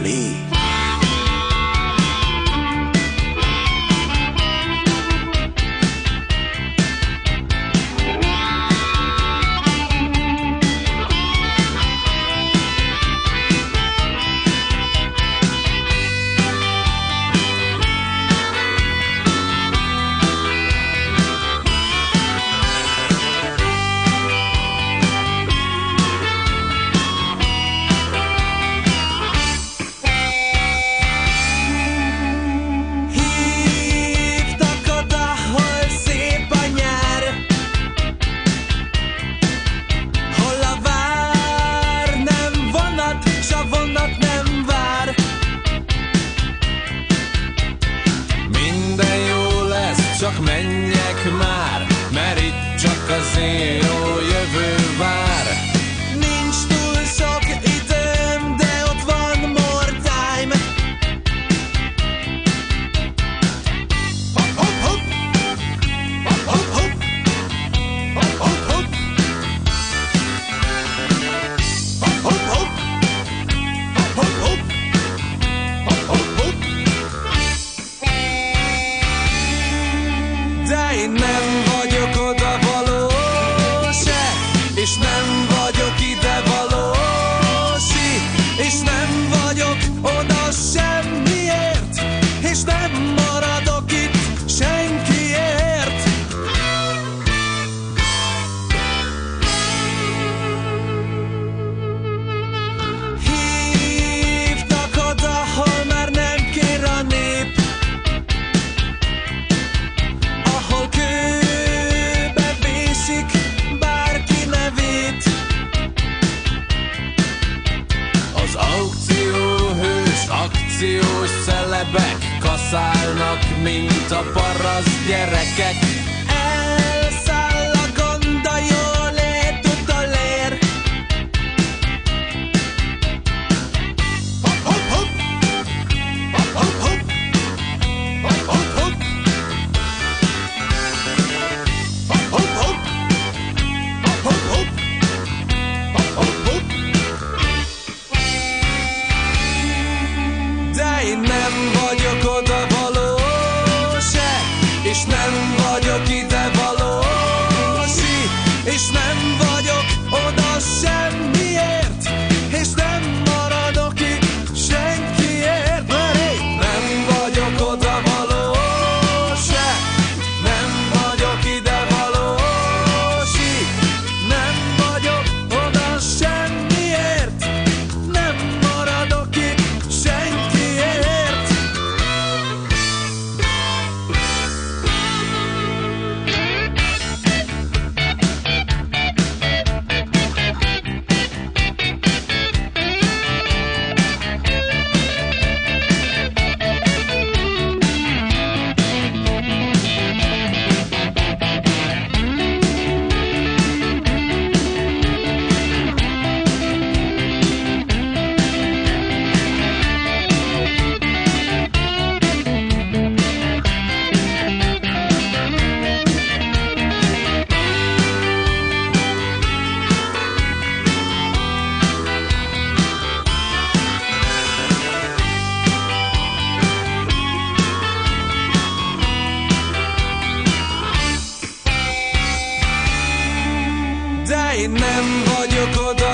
Lee. Csak menjek már, mert itt csak az én jó jövő vár. Nincs túl sok időm, de ott van more time. Hopp, hopp, hopp. Hopp, hopp, hopp. Hopp, hopp, hopp. Hopp, hopp, hopp. Hopp, hopp, hopp. Hopp, hopp, hopp. De én nem vagyok odavaló se, és nem vagyok idevaló si, és nem vagyok oda semmiért, és nem maradok itt senkiért. Hívtak oda, hol már nem kér a nép, ahol kőbe vészik bárki nevét. Az aukcióhős, akciós szelebek kaszálnak, mint a paraszt gyerekek. Elszáll a gond, a jólét utolér. Hopp, hopp, hopp. Hopp, hopp, hopp. Hopp, hopp, hopp. Hopp, hopp, hopp. Hopp, hopp, hopp. Hopp, hopp, hopp. De én nem vagyok odavaló se, és nem vagyok idevaló si, és nem vagyok oda semmiért, és nem maradok itt senkiért. Nem vagyok odavaló se, nem vagyok idevaló si, nem vagyok oda semmiért, nem maradok itt senkiért. De én nem vagyok oda